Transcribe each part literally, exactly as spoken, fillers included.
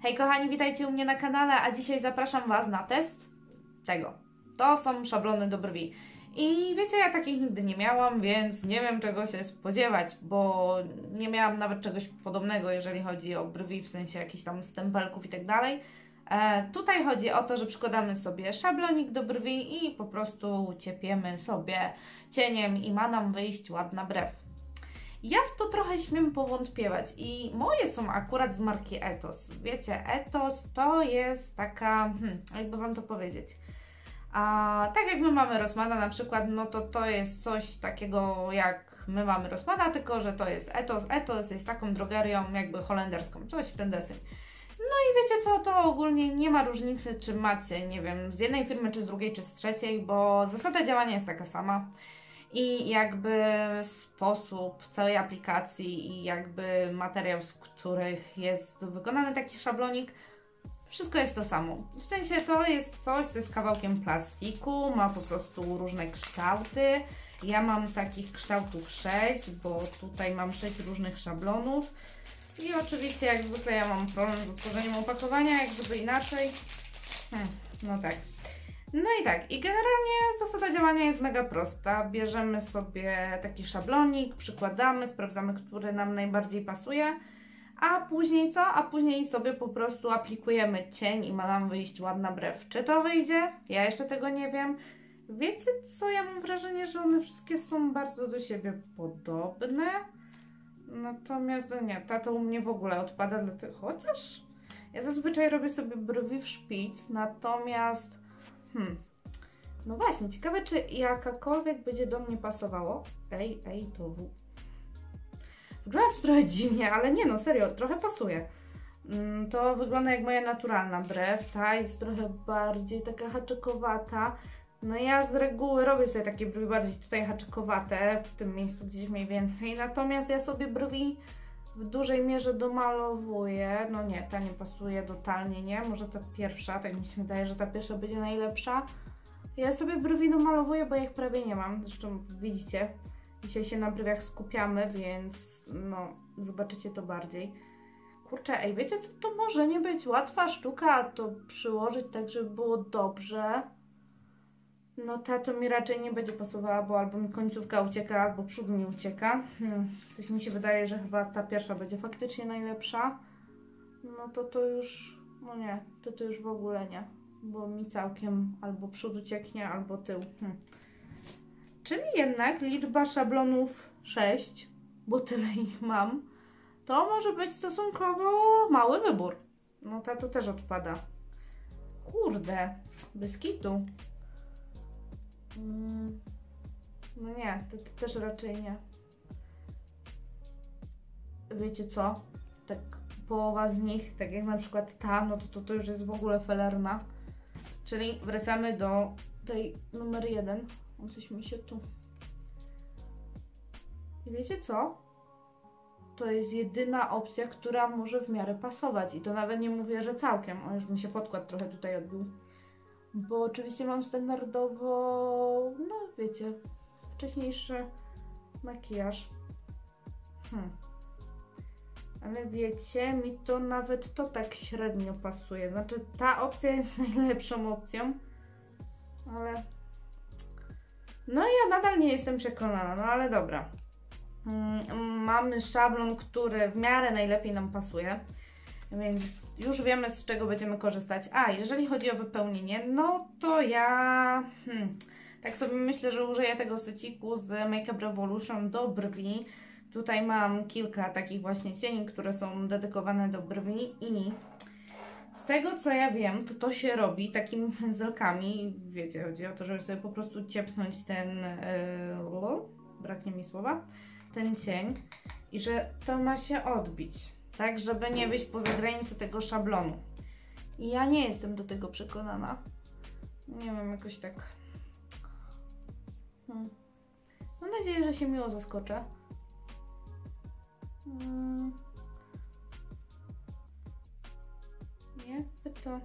Hej kochani, witajcie u mnie na kanale, a dzisiaj zapraszam Was na test tego. To są szablony do brwi. I wiecie, ja takich nigdy nie miałam, więc nie wiem czego się spodziewać, bo nie miałam nawet czegoś podobnego, jeżeli chodzi o brwi, w sensie jakichś tam stempelków i tak dalej. E, tutaj chodzi o to, że przykładamy sobie szablonik do brwi i po prostu ciepiemy sobie cieniem i ma nam wyjść ładna brew. Ja w to trochę śmiem powątpiewać i moje są akurat z marki Etos. Wiecie, Etos to jest taka, hmm, jakby Wam to powiedzieć, a tak jak my mamy Rossmana na przykład, no to to jest coś takiego jak my mamy Rossmana, tylko że to jest Etos. Etos jest taką drogerią jakby holenderską, coś w ten deseń. No i wiecie co, to ogólnie nie ma różnicy, czy macie, nie wiem, z jednej firmy, czy z drugiej, czy z trzeciej, bo zasada działania jest taka sama. I jakby sposób całej aplikacji i jakby materiał, z których jest wykonany taki szablonik, wszystko jest to samo. W sensie to jest coś, co jest kawałkiem plastiku, ma po prostu różne kształty. Ja mam takich kształtów sześć, bo tutaj mam sześć różnych szablonów. I oczywiście jak zwykle ja mam problem z utworzeniem opakowania, jak gdyby inaczej. Hmm, no tak. No i tak, i generalnie zasada działania jest mega prosta. Bierzemy sobie taki szablonik, przykładamy, sprawdzamy, który nam najbardziej pasuje, a później co? A później sobie po prostu aplikujemy cień i ma nam wyjść ładna brew. Czy to wyjdzie? Ja jeszcze tego nie wiem. Wiecie co? Ja mam wrażenie, że one wszystkie są bardzo do siebie podobne. Natomiast no nie, ta to u mnie w ogóle odpada, dlatego chociaż ja zazwyczaj robię sobie brwi w szpic, natomiast Hmm. No właśnie, ciekawe czy jakakolwiek będzie do mnie pasowało. Ej, ej, to w... Wygląda to trochę dziwnie, ale nie no, serio, trochę pasuje. To wygląda jak moja naturalna brew, ta jest trochę bardziej taka haczykowata. No ja z reguły robię sobie takie brwi bardziej tutaj haczykowate, w tym miejscu gdzieś mniej więcej. Natomiast ja sobie brwi w dużej mierze domalowuję. No nie, ta nie pasuje totalnie, nie? Może ta pierwsza, tak mi się wydaje, że ta pierwsza będzie najlepsza. Ja sobie brwi domalowuję, bo ja ich prawie nie mam. Zresztą widzicie, dzisiaj się na brwiach skupiamy, więc no, zobaczycie to bardziej. Kurczę, ej, wiecie co? To może nie być łatwa sztuka to przyłożyć tak, żeby było dobrze. No ta to mi raczej nie będzie pasowała, bo albo mi końcówka ucieka, albo przód mi ucieka. Hmm, coś mi się wydaje, że chyba ta pierwsza będzie faktycznie najlepsza. No to to już, no nie, to to już w ogóle nie. Bo mi całkiem albo przód ucieknie, albo tył. Hmm. Czyli jednak liczba szablonów sześć, bo tyle ich mam, to może być stosunkowo mały wybór. No ta to też odpada. Kurde, bez kitu. No nie, to, to też raczej nie. Wiecie co? Tak połowa z nich, tak jak na przykład ta, no to to, to już jest w ogóle felerna. Czyli wracamy do tej numer jeden. O, coś mi się tu... I wiecie co? To jest jedyna opcja, która może w miarę pasować. I to nawet nie mówię, że całkiem. O, już mi się podkład trochę tutaj odbił. Bo oczywiście mam standardowo, no wiecie, wcześniejszy makijaż. Hmm. Ale wiecie, mi to nawet to tak średnio pasuje. Znaczy ta opcja jest najlepszą opcją, ale no ja nadal nie jestem przekonana, no ale dobra. Hmm, mamy szablon, który w miarę najlepiej nam pasuje. Więc już wiemy, z czego będziemy korzystać. A, jeżeli chodzi o wypełnienie, no to ja hmm, tak sobie myślę, że użyję tego syciku z Make Up Revolution do brwi. Tutaj mam kilka takich właśnie cieni, które są dedykowane do brwi i z tego co ja wiem, to to się robi takimi pędzelkami. Wiecie, chodzi o to, żeby sobie po prostu ciepnąć ten, yy, braknie mi słowa, ten cień i że to ma się odbić. Tak, żeby nie wyjść poza granicę tego szablonu. I ja nie jestem do tego przekonana. Nie wiem, jakoś tak... Hmm. Mam nadzieję, że się miło zaskoczę. Hmm. Nie? To...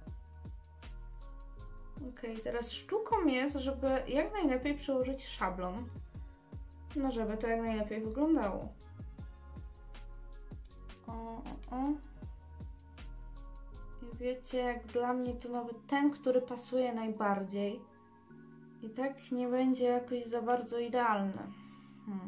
Ok, teraz sztuką jest, żeby jak najlepiej przełożyć szablon. No, żeby to jak najlepiej wyglądało. O, o, o. I wiecie, jak dla mnie to nawet ten, który pasuje najbardziej, i tak nie będzie jakoś za bardzo idealny. Hmm.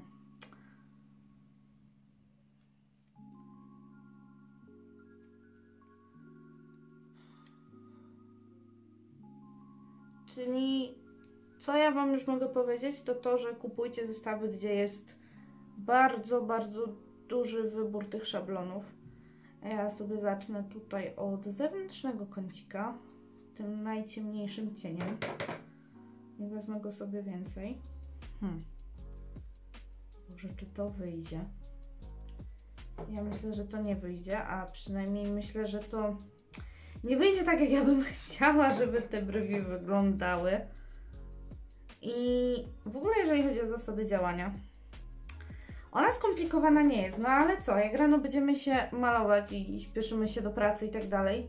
Czyli co ja Wam już mogę powiedzieć, to to, że kupujcie zestawy, gdzie jest bardzo, bardzo duży wybór tych szablonów. Ja sobie zacznę tutaj od zewnętrznego kącika, tym najciemniejszym cieniem. I wezmę go sobie więcej. Hmm. Boże, czy to wyjdzie? Ja myślę, że to nie wyjdzie, a przynajmniej myślę, że to nie wyjdzie tak, jak ja bym chciała, żeby te brwi wyglądały. I w ogóle, jeżeli chodzi o zasady działania, ona skomplikowana nie jest, no ale co, jak rano będziemy się malować i śpieszymy się do pracy i tak dalej,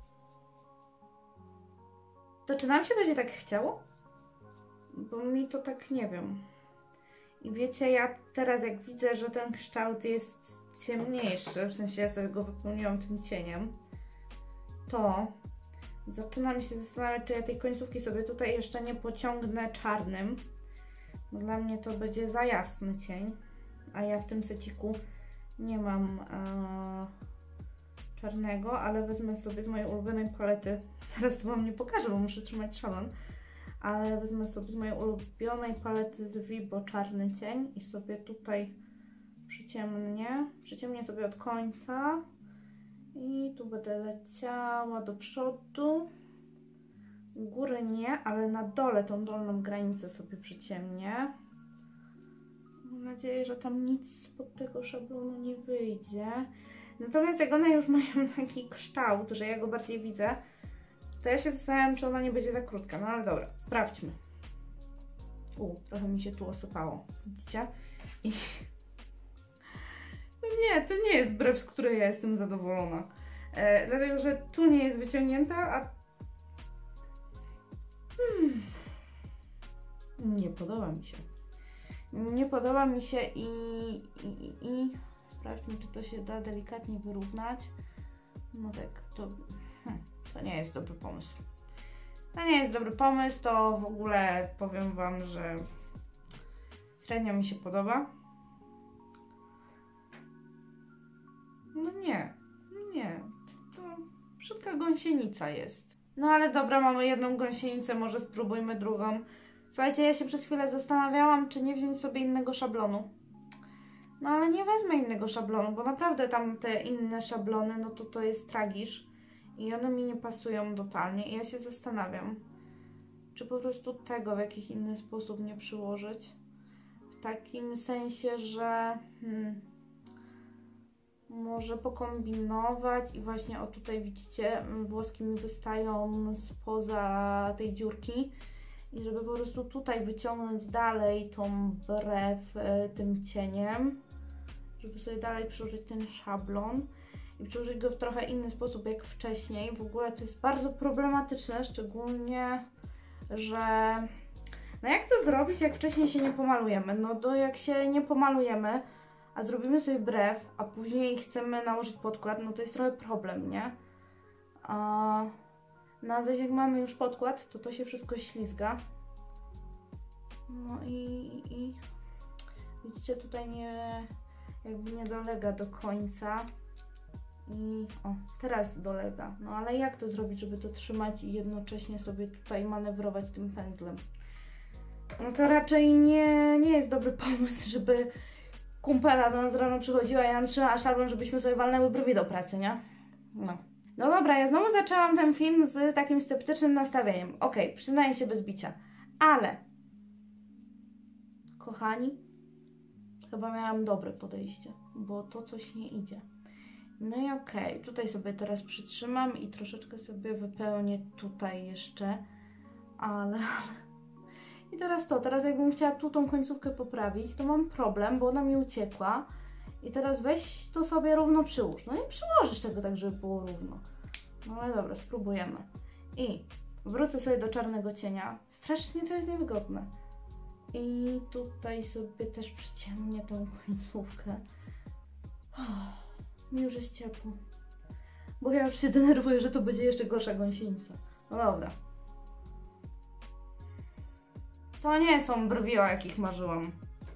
to czy nam się będzie tak chciało? Bo mi to tak nie wiem. I wiecie, ja teraz jak widzę, że ten kształt jest ciemniejszy, w sensie ja sobie go wypełniłam tym cieniem, to zaczynam się zastanawiać, czy ja tej końcówki sobie tutaj jeszcze nie pociągnę czarnym. Bo dla mnie to będzie za jasny cień, a ja w tym seciku nie mam e, czarnego, ale wezmę sobie z mojej ulubionej palety. Teraz to Wam nie pokażę, bo muszę trzymać szalon. Ale wezmę sobie z mojej ulubionej palety z Vibo czarny cień i sobie tutaj przyciemnię. Przyciemnię sobie od końca i tu będę leciała do przodu. U góry nie, ale na dole tą dolną granicę sobie przyciemnię. Mam nadzieję, że tam nic spod tego szablonu nie wyjdzie. Natomiast jak one już mają taki kształt, że ja go bardziej widzę, to ja się zastanawiam, czy ona nie będzie za krótka. No ale dobra, sprawdźmy. U, trochę mi się tu osypało. Widzicie? I... No nie, to nie jest brew, z której ja jestem zadowolona. E, dlatego, że tu nie jest wyciągnięta, a... Hmm. Nie podoba mi się. Nie podoba mi się i, i, i, i... Sprawdźmy, czy to się da delikatnie wyrównać. No tak, to... Hmm. To nie jest dobry pomysł. To nie jest dobry pomysł, to w ogóle powiem Wam, że średnio mi się podoba. No nie, nie, to, to brzydka gąsienica jest. No ale dobra, mamy jedną gąsienicę, może spróbujmy drugą. Słuchajcie, ja się przez chwilę zastanawiałam, czy nie wziąć sobie innego szablonu. No ale nie wezmę innego szablonu, bo naprawdę tam te inne szablony, no to to jest tragisz. I one mi nie pasują totalnie. I ja się zastanawiam, czy po prostu tego w jakiś inny sposób nie przyłożyć. W takim sensie, że hmm, może pokombinować i właśnie o tutaj widzicie, włoski mi wystają spoza tej dziurki. I żeby po prostu tutaj wyciągnąć dalej tą brew y, tym cieniem, żeby sobie dalej przyłożyć ten szablon i przyłożyć go w trochę inny sposób jak wcześniej. W ogóle to jest bardzo problematyczne, szczególnie, że no jak to zrobić, jak wcześniej się nie pomalujemy? No to jak się nie pomalujemy, a zrobimy sobie brew, a później chcemy nałożyć podkład, no to jest trochę problem, nie? A, no a zaś jak mamy już podkład, to to się wszystko ślizga. No i, i widzicie, tutaj nie, jakby nie dolega do końca. I o, teraz dolega. No ale jak to zrobić, żeby to trzymać i jednocześnie sobie tutaj manewrować tym pędzlem? No to raczej nie, nie jest dobry pomysł, żeby kumpela do nas rano przychodziła i nam trzymała szablon, żebyśmy sobie walnęły brwi do pracy, nie? No. No dobra, ja znowu zaczęłam ten film z takim sceptycznym nastawieniem. Okej, okay, przyznaję się bez bicia. Ale, kochani, chyba miałam dobre podejście, bo to coś nie idzie. No i okej, okay, tutaj sobie teraz przytrzymam i troszeczkę sobie wypełnię tutaj jeszcze, ale... I teraz to, teraz jakbym chciała tu tą końcówkę poprawić, to mam problem, bo ona mi uciekła. I teraz weź to sobie równo przyłóż. No nie przyłożysz tego tak, żeby było równo. No ale dobra, spróbujemy. I wrócę sobie do czarnego cienia. Strasznie to jest niewygodne. I tutaj sobie też przyciemnię tą końcówkę. Oh, mi już jest ciepło. bo ja już się denerwuję, że to będzie jeszcze gorsza gąsienica. No dobra. To nie są brwi, o jakich marzyłam.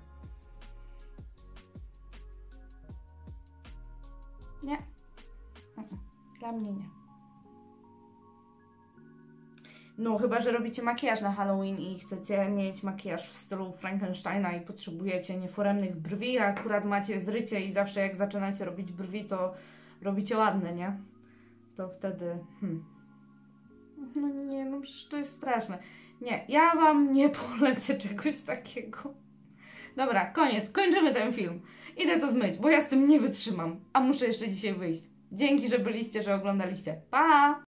Nie. Dla mnie nie. No, chyba że robicie makijaż na Halloween i chcecie mieć makijaż w stylu Frankensteina i potrzebujecie nieforemnych brwi, a akurat macie zrycie i zawsze jak zaczynacie robić brwi, to robicie ładne, nie? To wtedy... Hmm. No nie, no przecież to jest straszne. Nie, ja Wam nie polecę czegoś takiego. Dobra, koniec, kończymy ten film. Idę to zmyć, bo ja z tym nie wytrzymam, a muszę jeszcze dzisiaj wyjść. Dzięki, że byliście, że oglądaliście. Pa!